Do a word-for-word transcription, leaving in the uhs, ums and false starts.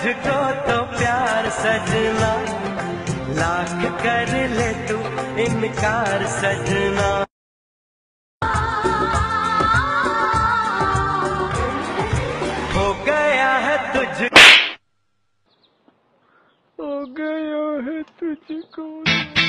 तुझको तो प्यार सजना, लाख कर ले तू इनकार सजना। हो गया है तुझ हो गया है तुझको